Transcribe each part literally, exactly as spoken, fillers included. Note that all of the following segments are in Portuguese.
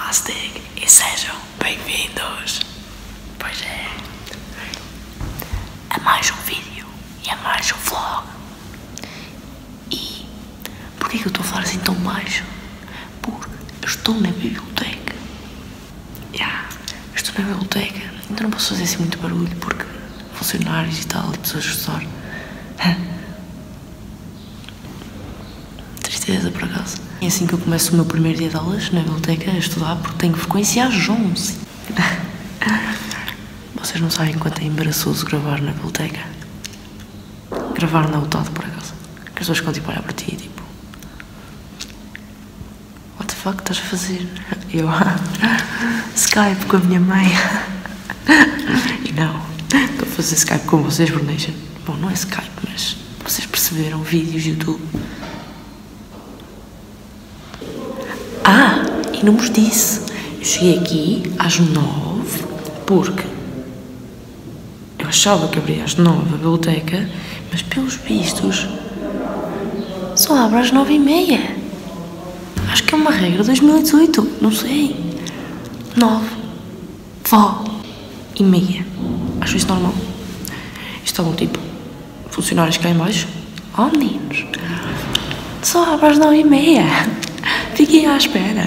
Plastic e sejam bem-vindos. Pois é, a mais um vídeo e a mais um vlog. E porquê que eu estou a falar assim tão baixo? Porque eu estou na biblioteca. Yeah, estou na biblioteca, então não posso fazer assim muito barulho porque funcionários e tal e pessoas a estudar. Tristeza por acaso. É assim que eu começo o meu primeiro dia de aulas na biblioteca a estudar porque tenho frequência às onze. Vocês não sabem quanto é embaraçoso gravar na biblioteca. Gravar na UTAD por acaso. Que as pessoas ficam tipo a olhar para ti e tipo, what the fuck estás a fazer? Eu Skype com a minha mãe. E não, estou a fazer Skype com vocês, Brunation. Bom, não é Skype, mas vocês perceberam, vídeos, YouTube. Ah, e não vos disse. Eu cheguei aqui às nove porque eu achava que abria às nove a biblioteca, mas pelos vistos só abre às nove e meia. Acho que é uma regra de dois mil e dezoito, não sei. Nove, vó e meia. Acho isso normal. Estavam tipo funcionários cá em baixo. Oh meninos, só abre às nove e meia. Fiquem à espera.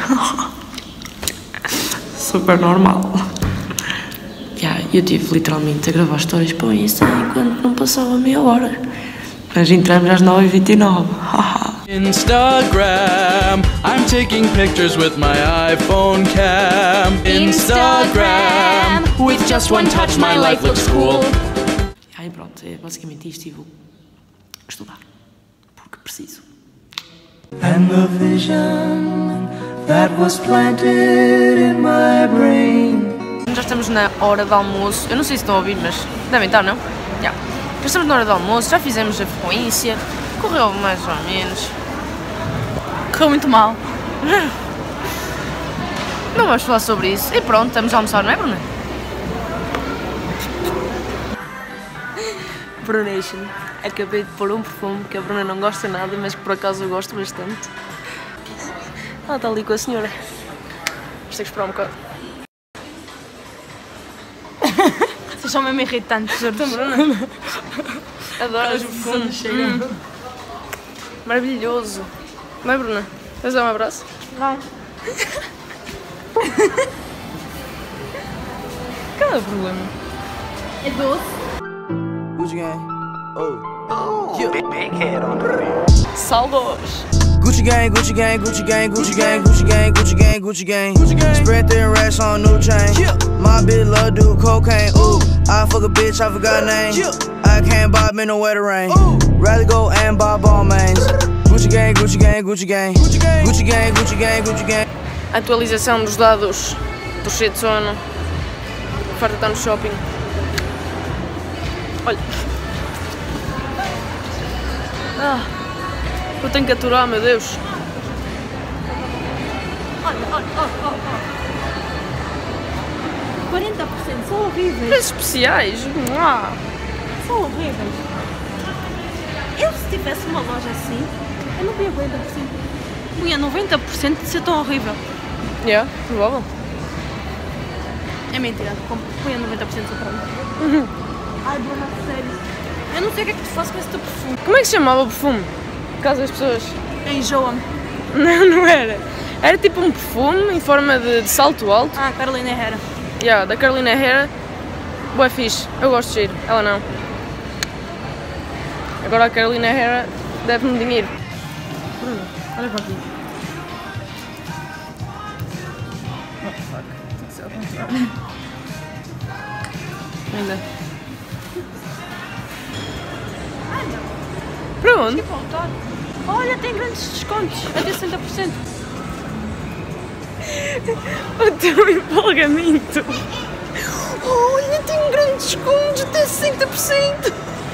Super normal. Yeah, eu tive literalmente a gravar histórias para o Insta enquanto não passava meia hora. Mas entramos às nove e vinte e nove. Instagram, I'm taking pictures with my iPhone cam. Instagram, with just one touch my life looks cool. E aí pronto, é basicamente isto e vou estudar. Porque preciso. And the vision that was planted in my brain. Já estamos na hora de almoço. Eu não sei se estão a ouvir, mas devem estar, não? Yeah. Já estamos na hora de almoço, já fizemos a frequência. Correu mais ou menos. Correu muito mal. Não vamos falar sobre isso. E pronto, estamos a almoçar, não é, Bruna? Brunation. Acabei de pôr um perfume que a Bruna não gosta nada, mas que por acaso eu gosto bastante. Ela está ali com a senhora. Vamos ter que esperar um bocado. Vocês são mesmo irritantes, Então, Bruna. Adoro os perfumes. Hum. Maravilhoso. Não é, Bruna? Queres dar um abraço? Não. Qual é o problema? É doce. Gucci gang, oh, yeah. Big, big head on the beat. Saldos. Gucci gang, Gucci gang, Gucci gang, Gucci gang, Gucci gang, Gucci gang, Gucci gang, Gucci gang. Spread thin racks on new chain. My bitch love do cocaine. Ooh, I fuck a bitch, I forgot name. I can't buy me no wetter rain. Rather go and buy ball mains. Gucci gang, Gucci gang, Gucci gang, Gucci gang, Gucci gang, Gucci gang, Gucci gang. Atualização dos dados do cheio de sono. A oferta está no shopping. Olha. Ah, eu tenho que aturar, meu Deus. Olha, olha, olha, olha. quarenta por cento são horríveis. Preços especiais. Ah. São horríveis. Eu, se tivesse uma loja assim, eu não punha quarenta por cento. Punha noventa por cento de ser tão horrível. Yeah, provável. É mentira, punha noventa por cento de ser tão horrível. Uhum. Ai, Bruna, sério. Eu não sei o que é que tu fazes com esse teu perfume. Como é que se chamava o perfume? Por causa das pessoas. Enjoa-me. Não, não era. Era tipo um perfume em forma de, de salto alto. Ah, Carolina Herrera. Yeah, da Carolina Herrera. Boa fixe. Eu gosto de cheiro. Ela não. Agora a Carolina Herrera deve-me dinheiro. Bruno, olha para aqui. Oh, fuck. Tem que ser ao contrário. Ainda. Para onde? Olha, tem grandes descontos. Até sessenta por cento. O teu empolgamento. Olha, tem grandes descontos, até sessenta por cento.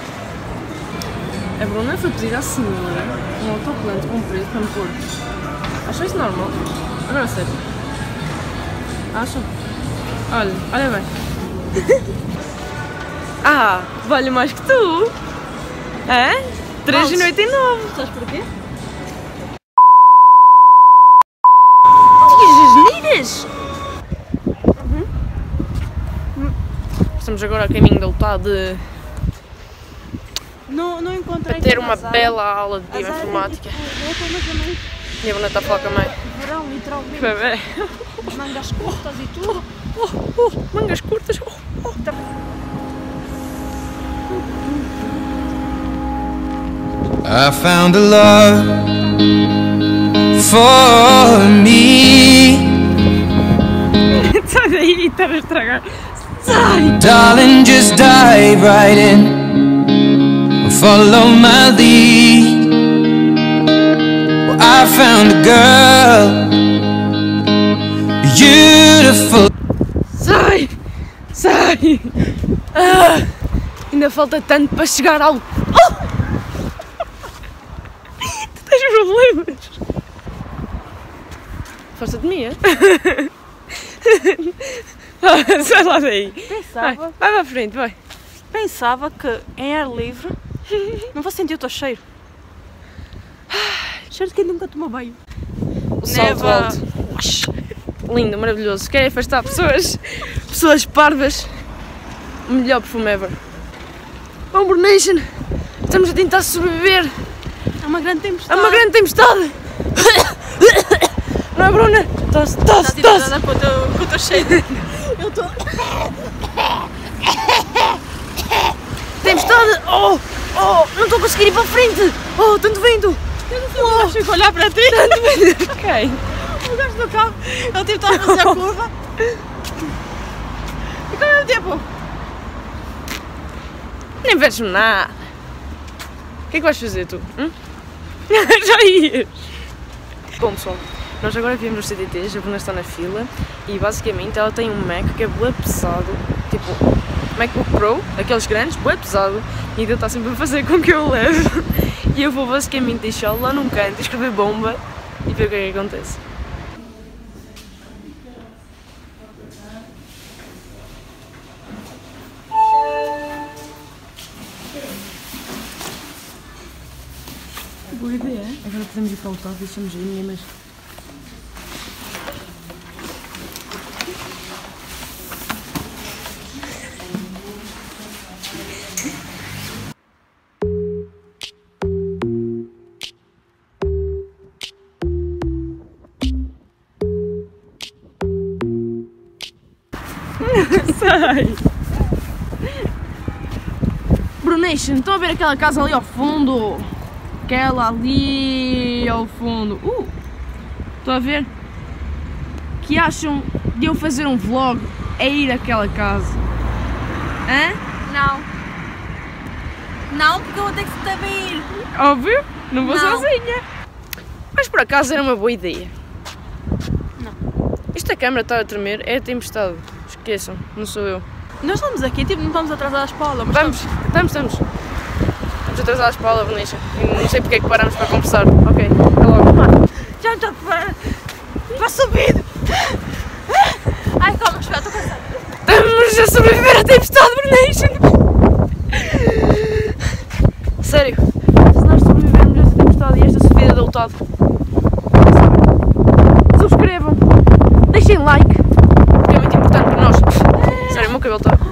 A Bruna foi pedir à senhora um autocolante com preço para me pôr. Acham isso normal? Agora é sério. Acham? Olha, olha bem. Ah, vale mais que tu. É? três e noventa e nove. Sabes porquê? Diz asneiras? Estamos agora a caminho da luta de Não, não encontrei. ter uma Zara. bela aula de A Zara bioinformática. é tipo, é, mas também E a Bruna está a falar com a mãe. verão, literalmente. Bebê. Mangas curtas e tudo. Oh, oh, mangas curtas. Oh, oh, tá. I found a love for me. Sai daí, está a estragar. Sai! Darling, just dive right in. Follow my lead. Well, I found a girl, beautiful. Sai! Sai! Ah, ainda falta tanto para chegar ao... Oh! Tu tens problemas? Força de mim, é? Sai lá daí. Pensava, Vai, vai para a frente, vai. pensava que em ar livre não vou sentir o teu cheiro. Cheiro de quem nunca tomou banho. O salto Neva. alto. Lindo, maravilhoso. Querem afastar pessoas, pessoas parvas. O melhor perfume ever. Ombro Nation. Estamos a tentar sobreviver É uma grande a tempestade. uma grande tempestade. Não é, Bruna? Tosse, tosse, Estás tosse. irritada com o teu, com o teu cheiro. Eu estou. Tempestade. Oh, oh, não estou a conseguir ir para a frente. Oh, tanto vento. Eu não sei o gajo fica a olhar para ti. Tanto vento. Ok. O gajo do carro, ele tipo está a fazer a curva. E ao mesmo tempo. Nem vejo nada. O que é que vais fazer tu? Hum? Já ias. Bom pessoal, nós agora viemos nos C D Ts, a Bruna está na fila e basicamente ela tem um Mac que é bué pesado, tipo MacBook Pro, aqueles grandes, bué pesado, e então está sempre a fazer com que eu o leve. E eu vou basicamente deixá-lo lá num canto, escrever bomba e ver o que é que acontece. Boa ideia. Agora podemos ir para o carro, deixamos aí, ninguém mais. Sai! Brunation, estão a ver aquela casa ali ao fundo? Aquela ali ao fundo. Uh! Estão a ver? Que acham de eu fazer um vlog a ir àquela casa? Hã? Não. Não, porque eu vou ter que também ir. Óbvio, não vou Não. sozinha. Mas por acaso era uma boa ideia. Não. Esta câmera está a tremer, é a tempestade. Esqueçam, não sou eu. Nós estamos aqui, tipo, não estamos atrasadas para a aula, mas Vamos, estamos, estamos. Estamos atrasados para a aula, Vanessa. Não sei porque é que paramos para conversar. Ok, até logo. já estou para, para subir. Ai, calma, espera, estou cansada. Estamos a sobreviver à tempestade, Brunation! Sério, se nós sobrevivermos a esta tempestade e esta subida da lutado, subscrevam, deixem like, que é muito importante para nós. Sério, o meu cabelo está...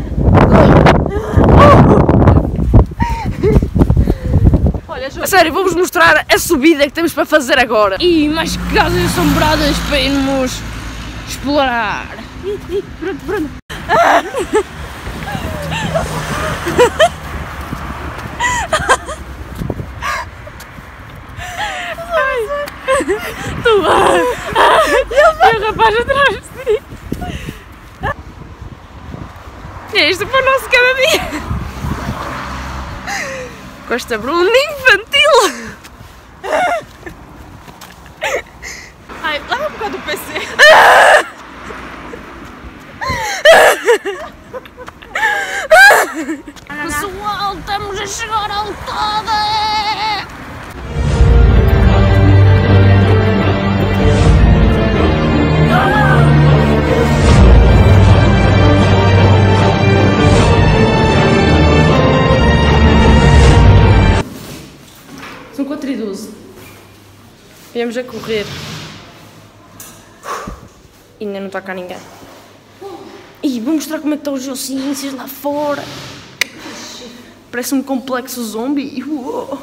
Olha, Ju, A sério, vou-vos mostrar a subida que temos para fazer agora. E mais casas assombradas para irmos explorar. Ih, ih, Bruno, Bruno. Tu vai! E o rapaz atrás de ti. É isto para o nosso cada dia. Com esta Bruna infantil. Ai, leva um bocado do P C. Pessoal, estamos a chegar à altada. São quatro e doze. Viemos a correr. E ainda não está cá ninguém. E Ih, vou mostrar como é que estão as geociências lá fora. Parece um complexo zombie. Uou.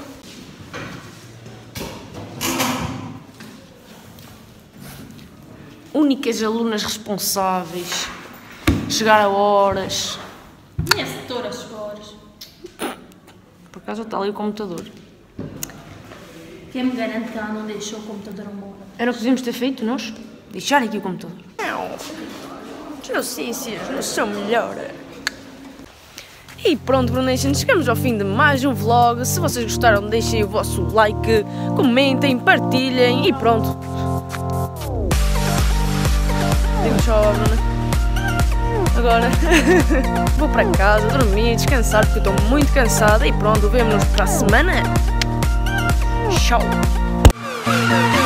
Únicas alunas responsáveis. Chegar a horas. Minha setora às horas. Por acaso está ali o computador. Quem me garante que ela não deixou o computador embora? Era o que devíamos ter feito, nós? Deixar aqui o computador. Geociências não são melhor. E pronto, Brunation, chegamos ao fim de mais um vlog. Se vocês gostaram, deixem o vosso like, comentem, partilhem e pronto. Digo tchau, Bruna. Agora vou para casa, dormir, descansar, porque eu estou muito cansada. E pronto, vemo-nos para a semana. Tchau.